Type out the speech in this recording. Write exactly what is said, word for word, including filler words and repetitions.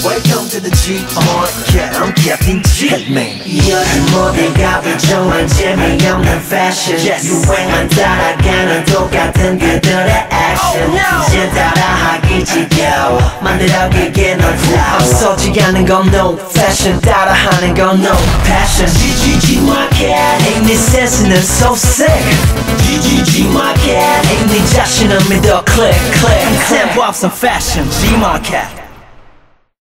Welcome to the G-Market. I'm Captain G. Hitman. 요즘 모두가 부정한 재미없는 패션 yes. 유행만 따라가는 똑같은 그들의 액션 oh, no. 이제 따라하기 지겨워 만들어기게 널 flow 앞서지 않는 건 no fashion 따라하는 건 no passion G-G-G-Market ain't 네 센스는 so sick G-G-G-Market ain't 네 자신은 믿어 click click Tempo 없어 fashion G-Market